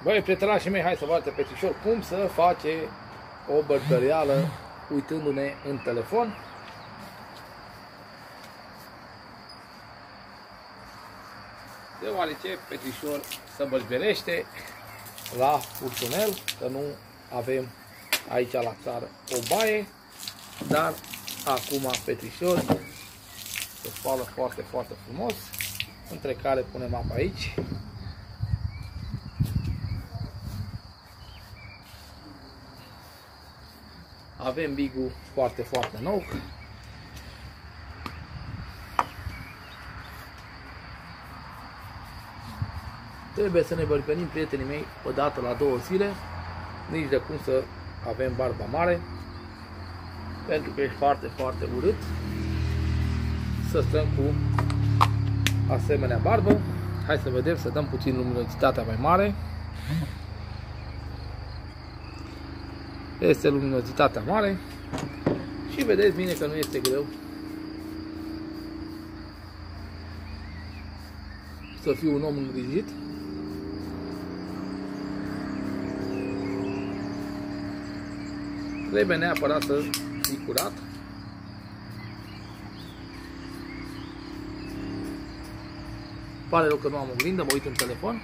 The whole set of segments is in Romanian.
Băi, prietenoșii mei, hai să vă arăt petrișor cum să face o bărbăreală uitându-ne în telefon. Deoarece petrișor se bălberește la furtunel, că nu avem aici la țară o baie, dar acum petrișor se spală foarte, foarte frumos, între care punem apa aici. Avem bigul foarte, foarte nou. Trebuie să ne bărberim, prietenii mei, o dată la 2 zile, nici de cum să avem barba mare, pentru că e foarte, foarte urât să stăm cu asemenea barbă. Hai să vedem, să dăm puțin luminositatea mai mare. Este luminositatea mare și vedeți bine că nu este greu să fiu un om îngrijit. Trebuie neapărat să fii curat. Pare rău că nu am oglindă, mă uit în telefon.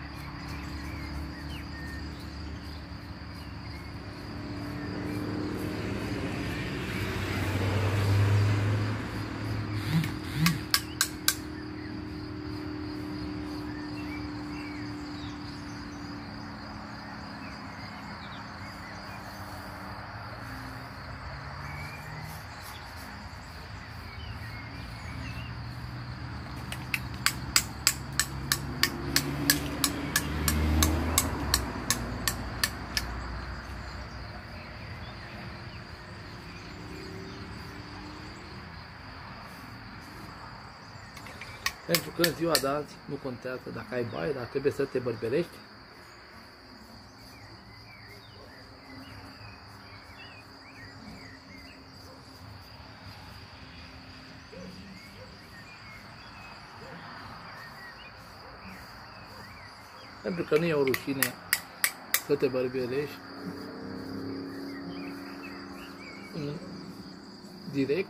Pentru că în ziua de azi nu contează dacă ai baie, dar trebuie să te bărberești. Pentru că nu e o rușine să te bărberești direct.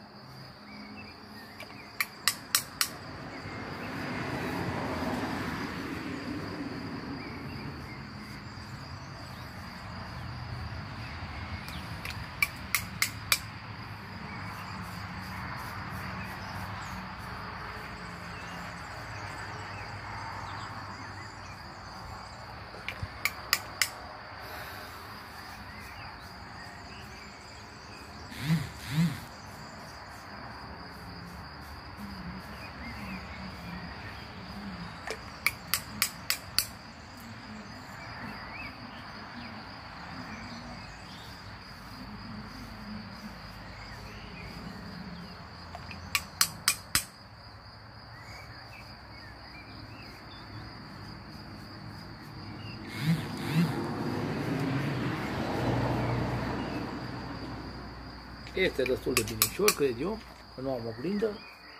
Este destul de binișor, cred eu, că nu am oglindă.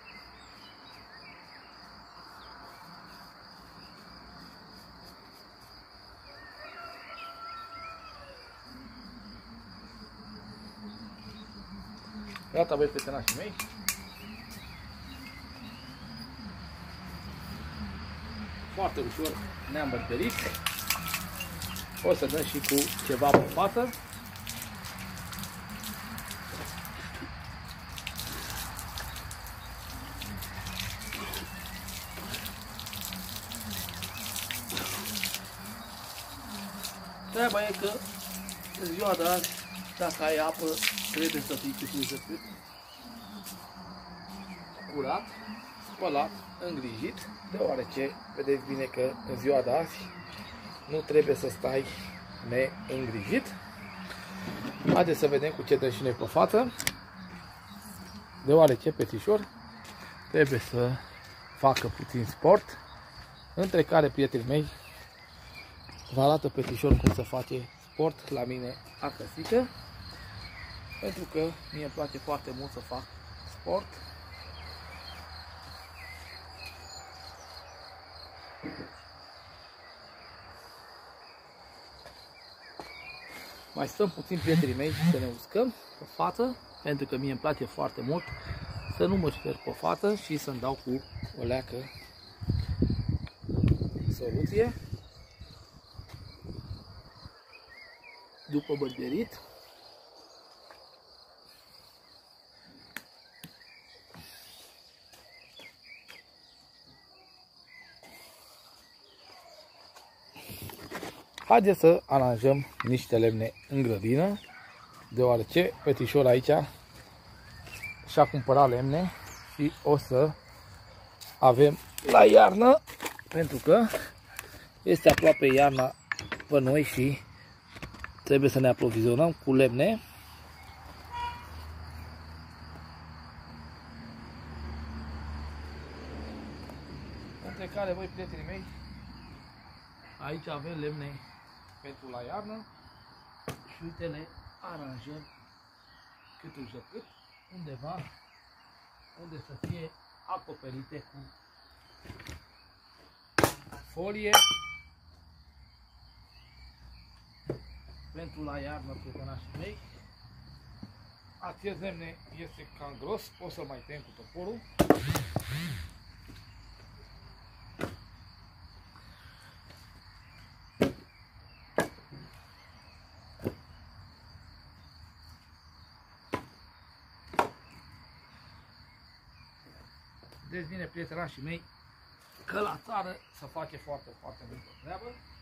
Gata, băi, prietenașii mei. Foarte ușor ne-am bărberit. O să dăm și cu ceva pe față. Treaba e că în ziua de azi, dacă ai apă, trebuie să fii cât curat, spălat, îngrijit, deoarece vedeți bine că în ziua de azi nu trebuie să stai neîngrijit. Haideți să vedem cu ce dăm și noi pe față, deoarece petrișor trebuie să facă puțin sport, între care, prietenii mei, vă arată petrișor cum să face sport la mine acasă, pentru că mie îmi place foarte mult să fac sport. Mai stăm puțin, prietenii mei, să ne uscăm pe față, pentru că mie îmi place foarte mult să nu mă șterg pe față și să-mi dau cu o leacă soluție după bărberit. Haideți să aranjăm niște lemne în grădină, deoarece petișor aici și-a cumpărat lemne și o să avem la iarnă, pentru că este aproape iarna pe noi și trebuie să ne aprovizionăm cu lemne. Între care voi, prietenii mei, aici avem lemne pentru la iarnă și uite, le aranjăm cât ușă cât, undeva unde să fie acoperite cu folie pentru la iarnă, prietenoșii mei. Acest lemne este cam gros, o să mai tăiem cu toporul. Deci bine, prietenoșii mei, că la țară se face foarte, foarte multă treabă.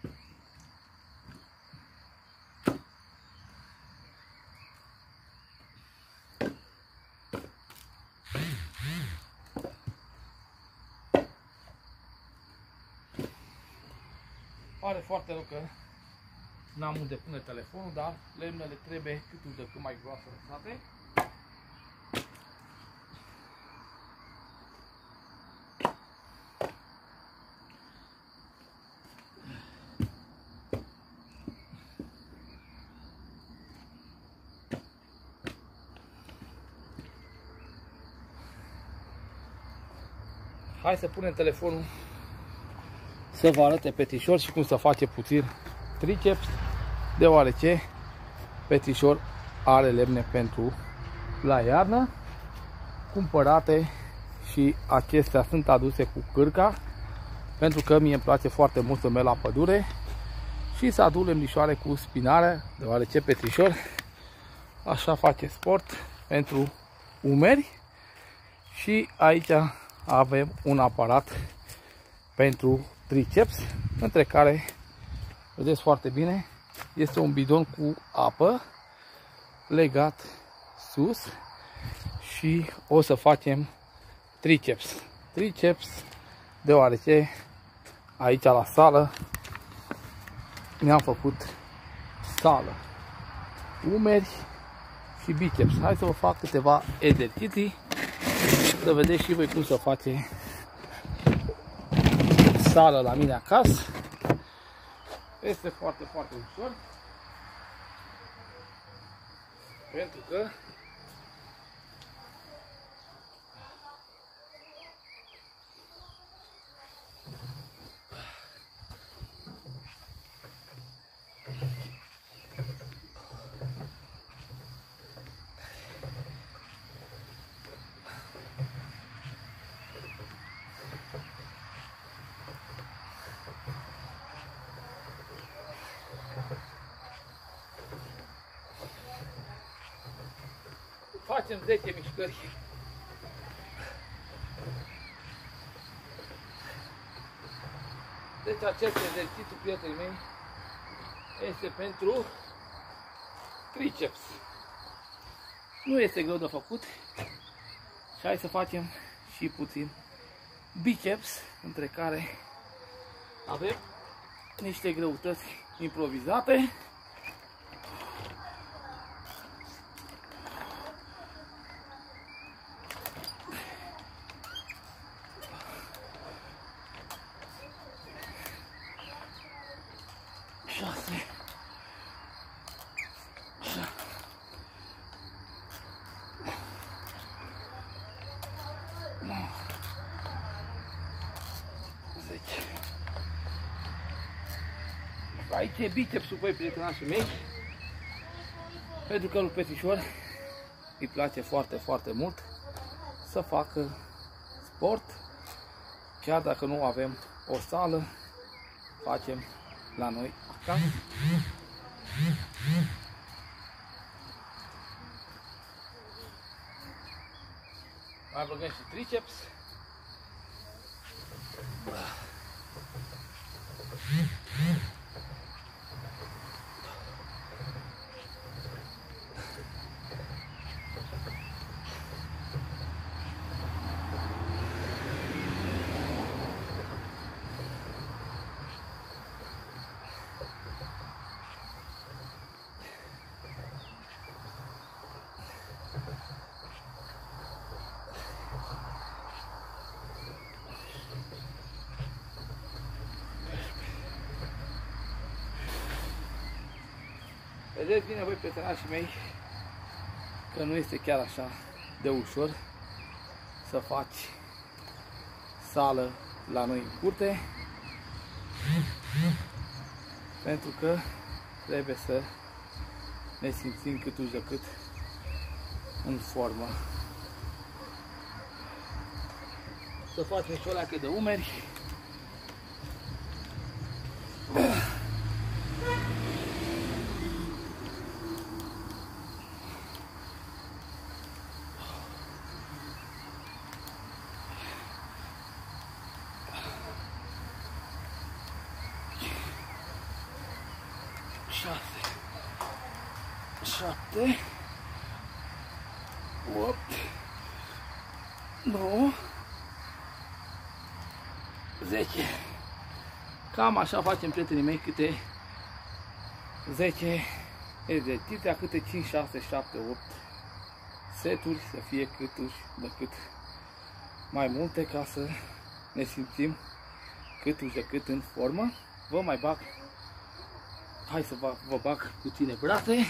Pare foarte rău că n-am unde pune telefonul, dar lemnele trebuie cât de cât mai groase lăsate. Hai să punem telefonul să vă arate petișor și cum să face puțin triceps, deoarece petișor are lemne pentru la iarnă cumpărate și acestea sunt aduse cu cârca, pentru că mie îmi place foarte mult să merg la pădure și să aduc lemnișoare cu spinare, deoarece petișor așa face sport pentru umeri. Și aici avem un aparat pentru triceps, între care, vedeți foarte bine, este un bidon cu apă legat sus și o să facem triceps. Triceps, deoarece aici la sală ne-am făcut sală, umeri și biceps. Hai să vă fac câteva exerciții să vedeți și voi cum să face sală la mine acasă. Este foarte, foarte ușor, pentru că facem 10 mișcări. Deci acest exercițiu, prietenii mei, este pentru triceps. Nu este greu de făcut. Și hai să facem și puțin biceps, între care avem niște greutăți improvizate. Aici e bicepsul, voi, prietenașii mei. Pentru că lui Petrișor îi place foarte, foarte mult să facă sport. Chiar dacă nu avem o sală, facem la noi acasă. Mai băgăm și triceps. Vedeți bine voi, prietenoșii mei, că nu este chiar așa de ușor să faci sală la noi în curte, pentru că trebuie să ne simțim cât uși de cât în formă. Să facem și o leacă de umeri. Șapte, 8, 9, 10. Cam așa facem, prietenii mei, câte 10 exerciții, câte 5, 6, 7, 8 seturi, să fie cât mai multe, ca să ne simțim cât în formă. Vă mai bag, hai să vă bag puține brațe.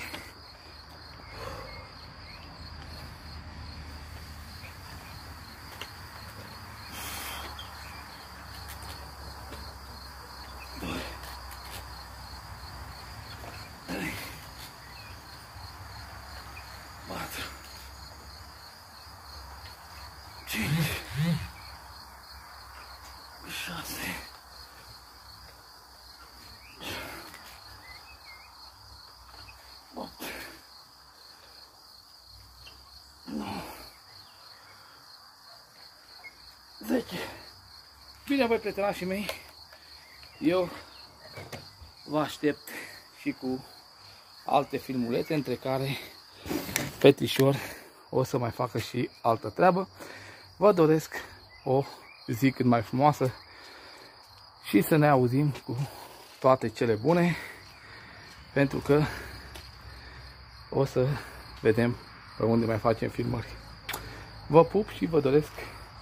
Bine, voi, prietenoșii mei, eu vă aștept și cu alte filmulețe, între care Petrișor o să mai facă și altă treabă. Vă doresc o zi cât mai frumoasă și să ne auzim cu toate cele bune, pentru că o să vedem pe unde mai facem filmări. Vă pup și vă doresc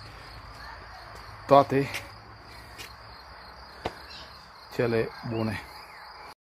toate cele bune.